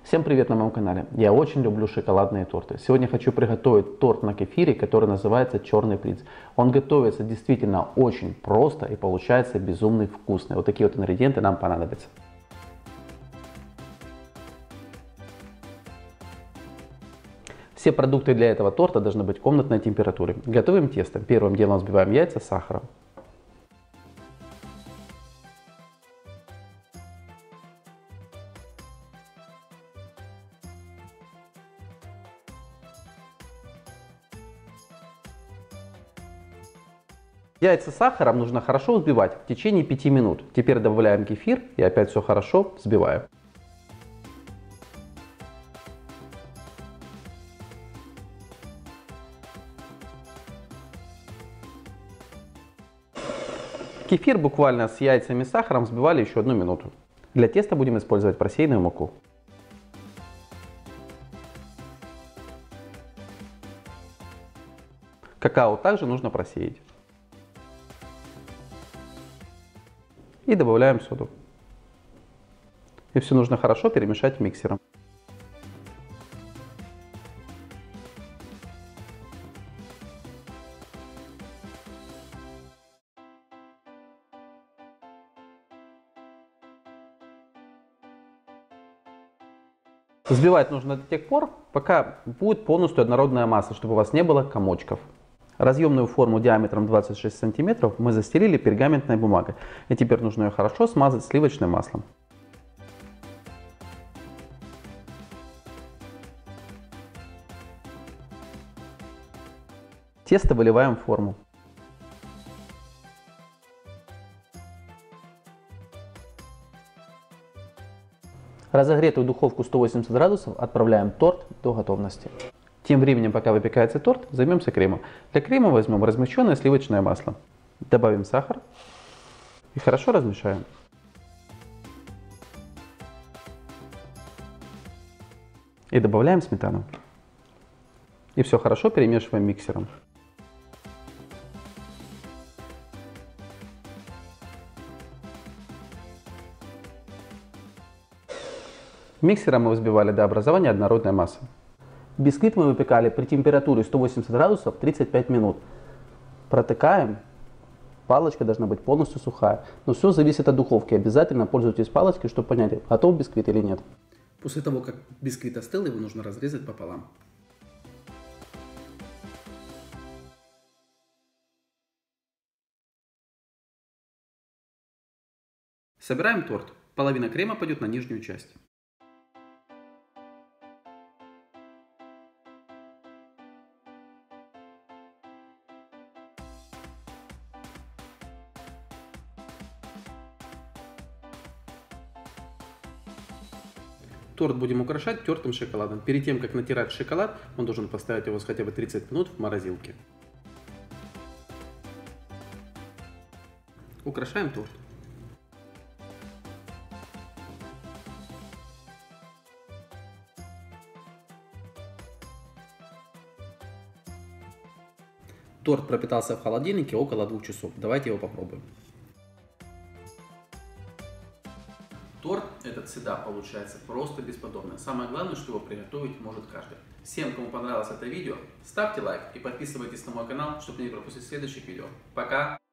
Всем привет на моем канале. Я очень люблю шоколадные торты. Сегодня хочу приготовить торт на кефире, который называется Черный принц. Он готовится действительно очень просто и получается безумно вкусный. Вот такие вот ингредиенты нам понадобятся. Все продукты для этого торта должны быть комнатной температуры. Готовим тесто. Первым делом взбиваем яйца с сахаром. Яйца с сахаром нужно хорошо взбивать в течение 5 минут. Теперь добавляем кефир и опять все хорошо взбиваем. Кефир буквально с яйцами и сахаром взбивали еще 1 минуту. Для теста будем использовать просеянную муку. Какао также нужно просеять. И добавляем соду. И все нужно хорошо перемешать миксером. Взбивать нужно до тех пор, пока будет полностью однородная масса, чтобы у вас не было комочков. Разъемную форму диаметром 26 см мы застелили пергаментной бумагой. И теперь нужно ее хорошо смазать сливочным маслом. Тесто выливаем в форму. Разогретую духовку 180 градусов отправляем торт до готовности. Тем временем, пока выпекается торт, займемся кремом. Для крема возьмем размягченное сливочное масло. Добавим сахар и хорошо размешаем. И добавляем сметану. И все хорошо перемешиваем миксером. Миксером мы взбивали до образования однородной массы. Бисквит мы выпекали при температуре 180 градусов 35 минут. Протыкаем. Палочка должна быть полностью сухая. Но все зависит от духовки. Обязательно пользуйтесь палочкой, чтобы понять, готов бисквит или нет. После того, как бисквит остыл, его нужно разрезать пополам. Собираем торт. Половина крема пойдет на нижнюю часть. Торт будем украшать тертым шоколадом. Перед тем, как натирать шоколад, он должен поставить его хотя бы 30 минут в морозилке. Украшаем торт. Торт пропитался в холодильнике около 2 часов. Давайте его попробуем. Торт этот всегда получается просто бесподобный. Самое главное, что его приготовить может каждый. Всем, кому понравилось это видео, ставьте лайк и подписывайтесь на мой канал, чтобы не пропустить следующих видео. Пока!